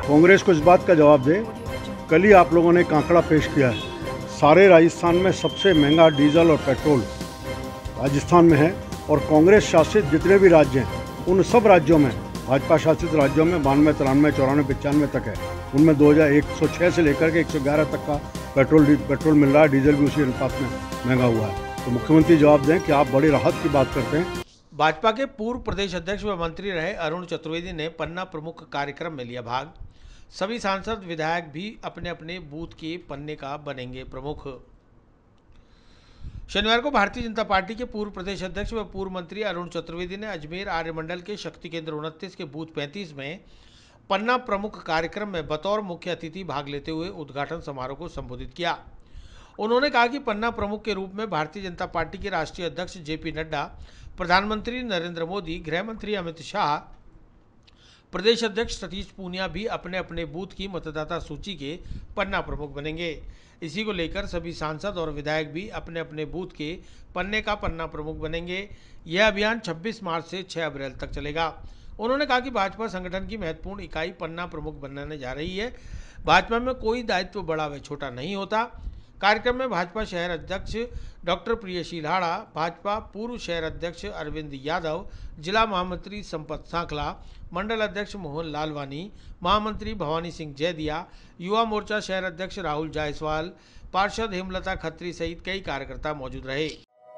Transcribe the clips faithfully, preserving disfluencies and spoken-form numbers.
कांग्रेस को इस बात का जवाब दे। कल ही आप लोगों ने एक आंकड़ा पेश किया है, सारे राजस्थान में सबसे महंगा डीजल और पेट्रोल राजस्थान में है, और कांग्रेस शासित जितने भी राज्य हैं उन सब राज्यों में, भाजपा शासित राज्यों में बानवे तिरानवे चौरानवे पचानवे तक है, उनमें दो हज़ार एक सौ छः से लेकर के एक सौ ग्यारह तक का पेट्रोल पेट्रोल मिल रहा है, डीजल भी उसी अनुपात में महंगा हुआ है। तो मुख्यमंत्री जवाब दें कि आप बड़ी राहत की बात करते हैं। भाजपा के पूर्व प्रदेश अध्यक्ष व मंत्री रहे अरुण चतुर्वेदी ने पन्ना प्रमुख कार्यक्रम में लिया भाग। सभी सांसद विधायक भी अपने अपने बूथ के पन्ने का बनेंगे प्रमुख। शनिवार को भारतीय जनता पार्टी के पूर्व प्रदेश अध्यक्ष व पूर्व मंत्री अरुण चतुर्वेदी ने अजमेर आर्य मंडल के शक्ति केंद्र उनतीस के बूथ पैंतीस में पन्ना प्रमुख कार्यक्रम में बतौर मुख्य अतिथि भाग लेते हुए उद्घाटन समारोह को संबोधित किया। उन्होंने कहा कि पन्ना प्रमुख के रूप में भारतीय जनता पार्टी के राष्ट्रीय अध्यक्ष जेपी नड्डा, प्रधानमंत्री नरेंद्र मोदी, गृह मंत्री अमित शाह, प्रदेश अध्यक्ष सतीश पूनिया भी अपने अपने बूथ की मतदाता सूची के पन्ना प्रमुख बनेंगे। इसी को लेकर सभी सांसद और विधायक भी अपने अपने बूथ के पन्ने का पन्ना प्रमुख बनेंगे। यह अभियान छब्बीस मार्च से छह अप्रैल तक चलेगा। उन्होंने कहा कि भाजपा संगठन की महत्वपूर्ण इकाई पन्ना प्रमुख बनने जा रही है। भाजपा में कोई दायित्व बड़ा व छोटा नहीं होता। कार्यक्रम में भाजपा शहर अध्यक्ष डॉक्टर प्रियशील हाड़ा, भाजपा पूर्व शहर अध्यक्ष अरविंद यादव, जिला महामंत्री संपत सांखला, मंडल अध्यक्ष मोहन लालवानी, महामंत्री भवानी सिंह जैदिया, युवा मोर्चा शहर अध्यक्ष राहुल जायसवाल, पार्षद हेमलता खत्री सहित कई कार्यकर्ता मौजूद रहे।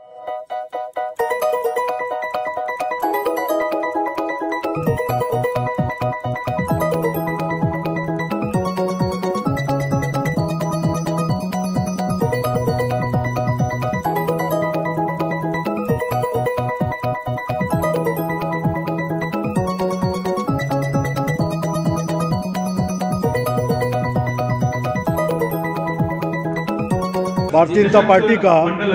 भारतीय जनता पार्टी का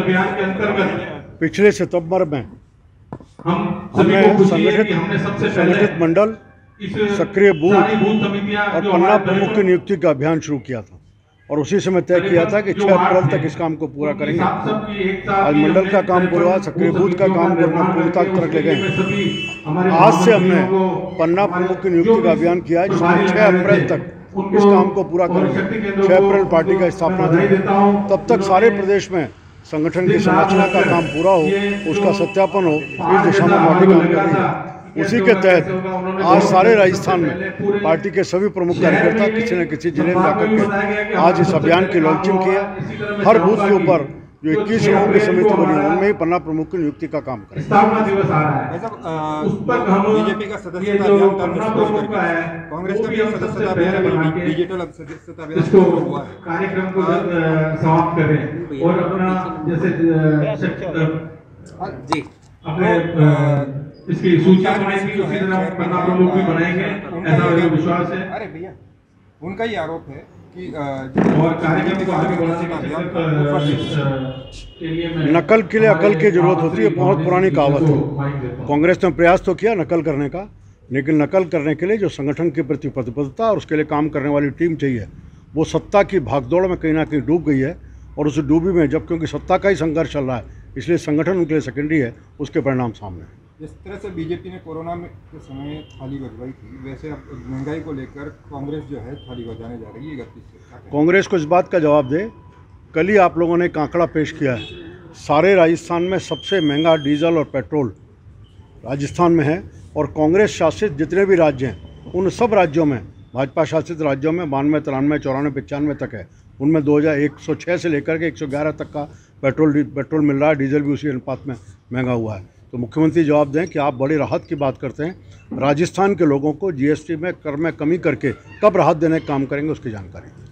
पिछले सितंबर में हमने संगठित संगठित मंडल, सक्रिय बूथ और पन्ना प्रमुख की नियुक्ति का अभियान शुरू किया था, और उसी समय तय किया था कि छह अप्रैल तक इस काम को पूरा करेंगे। आज मंडल का काम पूरा हुआ, सक्रिय बूथ का काम पूर्णता तक ले गए। आज से हमने पन्ना प्रमुख की नियुक्ति का अभियान किया है, जिसमें छह अप्रैल तक इस काम को पूरा करेंगे। छह अप्रैल पार्टी का स्थापना दिन, तब तक सारे प्रदेश में संगठन की संरचना का काम पूरा हो, उसका सत्यापन हो, इस दिशा में पार्टी काम कर रही है। उसी के तहत आज सारे राजस्थान में पार्टी के सभी प्रमुख कार्यकर्ता किसी न किसी जिले में जाकर के आज इस अभियान की लॉन्चिंग की है। हर बूथ के ऊपर जो इक्कीस लोगों की समिति बनी है, उनमें ही पन्ना प्रमुख की नियुक्ति का काम करें। स्थापना दिवस आ रहा है, उस पर हम बीजेपी का सदस्यता अभियान पन्ना प्रमुख का है, कांग्रेस का भी सदस्यता अभियान डिजिटल सदस्यता अभियान हुआ है, कार्यक्रम को समाप्त करें और अपना जैसे जी अपने इसकी सूची बनाएंगे, उसी तरह पन्ना प्रमुख भी बनाएंगे, ऐसा मेरा विश्वास है। अरे भैया, उनका ही आरोप है कि और कार्यक्रम को आगे बढ़ाने का नकल के लिए अकल की जरूरत होती है, बहुत पुरानी कहावत है। कांग्रेस ने प्रयास तो किया नकल करने का, लेकिन नकल करने के लिए जो संगठन के प्रति प्रतिबद्धता और उसके लिए काम करने वाली टीम चाहिए, वो सत्ता की भागदौड़ में कहीं ना कहीं डूब गई है। और उस डूबी में जब क्योंकि सत्ता का ही संघर्ष चल रहा है, इसलिए संगठन उनके लिए सेकेंडरी है, उसके परिणाम सामने हैं। जिस तरह से बीजेपी ने कोरोना में के समय थाली बजवाई थी, वैसे अब महंगाई को लेकर कांग्रेस जो है थाली बजाने जा रही है इकतीस से। कांग्रेस को इस बात का जवाब दे। कल ही आप लोगों ने एक आंकड़ा पेश किया है, सारे राजस्थान में सबसे महंगा डीजल और पेट्रोल राजस्थान में है, और कांग्रेस शासित जितने भी राज्य हैं उन सब राज्यों में, भाजपा शासित राज्यों में बानवे तिरानवे चौरानवे पचानवे तक है, उनमें दो हज़ार एक सौ छः से लेकर के एक सौ ग्यारह तक का पेट्रोल पेट्रोल मिल रहा है, डीजल भी उसी अनुपात में महंगा हुआ है। तो मुख्यमंत्री जवाब दें कि आप बड़ी राहत की बात करते हैं। राजस्थान के लोगों को जीएसटी में कर में कमी करके कब राहत देने का काम करेंगे, उसकी जानकारी।